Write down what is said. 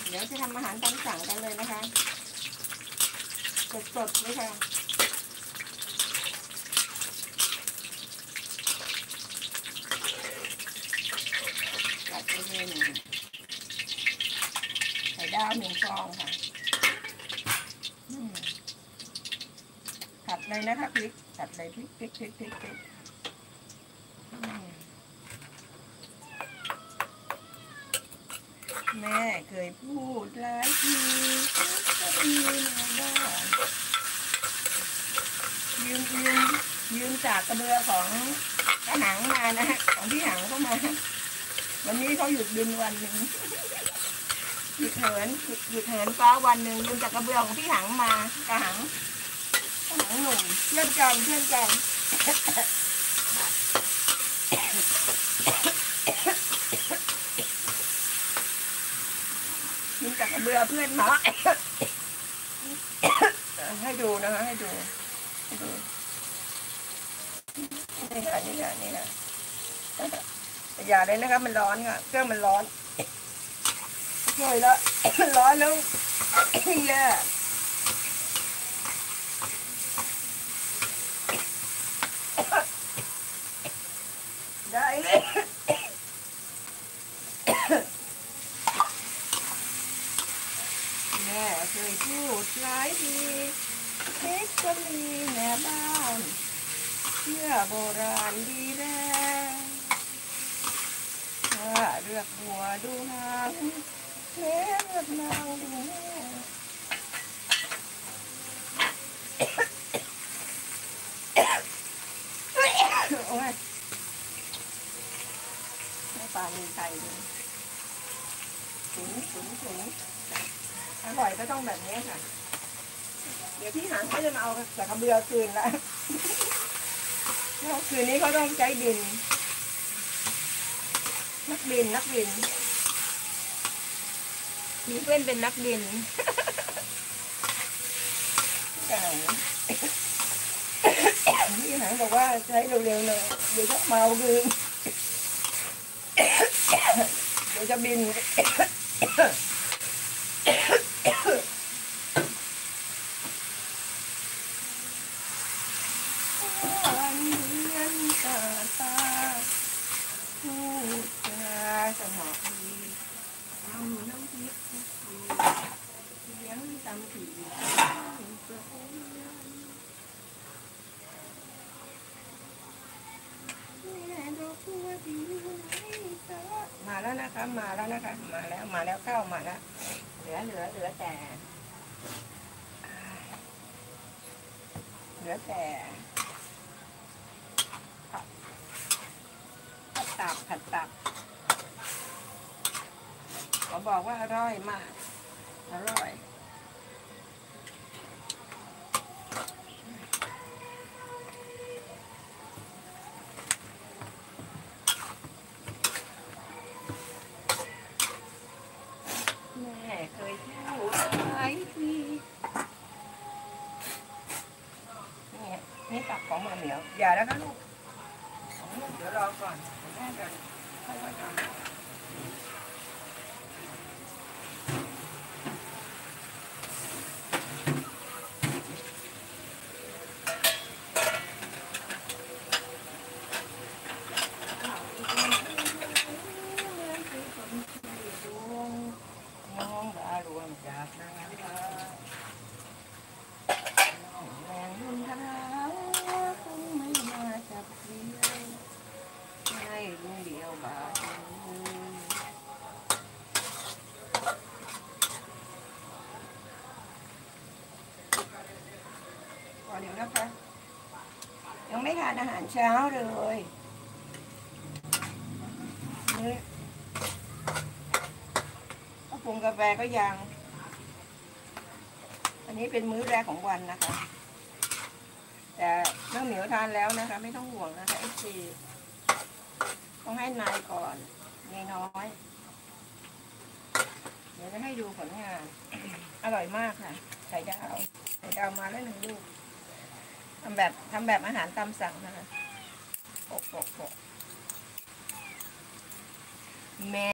เดี๋ยวจะทำอาหารตามสั่งกันเลยนะคะสดๆเลยค่ะจัดไปเลยไข่ดาว1 ฟองค่ะผัดเลยนะคะพริกผัดเลยพริกแม่เคยพูดหลายทีก็มีมาบ้างยืมจากกระเบือของกระหังมานะของพี่หังเข้ามาวันนี้เขาหยุดบินวันหนึ่งหยุดเหินฟ้าวันหนึ่งยืมจากกระเบือของพี่หังมากระหังหนุ่มเพื่อนกันยืมจากกระเบือเพื่อนมาให้ดูนะคะให้ดูนี่ค่ะอย่าเลยนะคะมันร้อนค่ะเครื่องมันร้อนช่วยแล้วมันร้อนแล้วแย่ได้เลยแม่เคยพูดหลายทีเพชรก็มีแม่บ้านเชื่อโบราณดีแล้วถ้าเลือกหัวดูหางแม่เลือกนางดูแม่โอ้ยไม่ปลามีไข่เลยถึงอร่อยก็ต้องแบบนี้ค่ะเดี๋ยวพี่หางเขาจะมาเอาจากกระเบือคืนแล้วคืนนี้เขาต้องใช้บินนักบินมีเพื่อนเป็นนักบินพี่หางบอกว่าใช้เร็วๆหน่อยเดี๋ยวจะเมาคืนเดี๋ยวจะบินตาพูดจาสมองดีทำน้ำพริกเลี้ยงตำผีมาแล้วนะคะมาแล้วเข้ามาแล้วเหลือแต่ผัดตับขอบอกว่าอร่อยมากอร่อยแม่เคยพูดหลายทีนี่ตับของมาเหนียวอย่าแล้วนะลูกเดี๋ยวรอก่อนแม่จะค่อยๆทำน้องดารวงจากนางฟ้าแรงบุญทาคงไม่มาจับเสียให้ลุงเดียวบาดพอเดี๋ยวนะคะยังไม่ทานอาหารเช้าเลยนี่ก็ปรุงกาแฟก็ยังอันนี้เป็นมื้อแรกของวันนะคะแต่น้องเหมียวทานแล้วนะคะไม่ต้องห่วงนะคะFCต้องให้นายก่อนนายน้อยเดี๋ยวจะให้ดูผลงานอร่อยมากค่ะไข่ดาวมาแล้ว1 ลูกทำแบบอาหารตามสั่งนะคะโปะแม่